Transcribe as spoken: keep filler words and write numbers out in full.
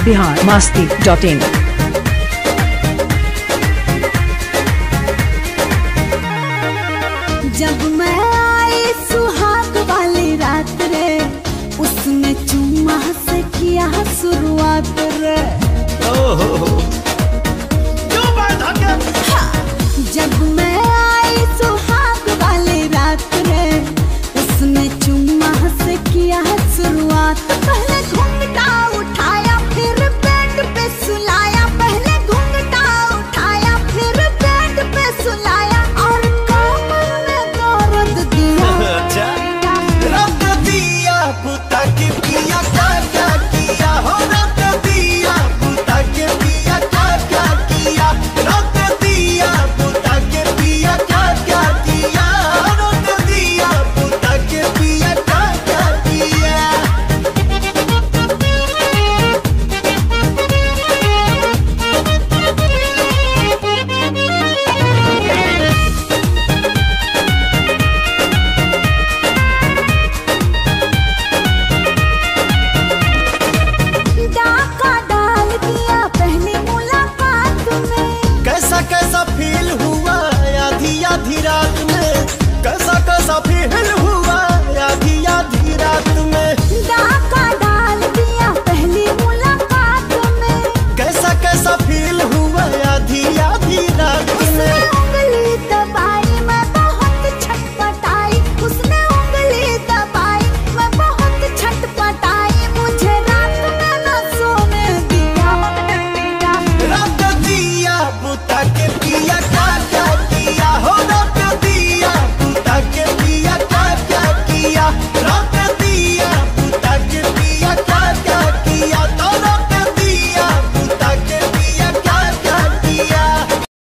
Bihar Masti dot in. जब मैं आई सुहाग वाली रात रे, उसने चुम्मा से किया शुरुआत रे। जब मैं आई सुहाग वाली रात रे, उसने चुम्मा से किया शुरुआत। पहले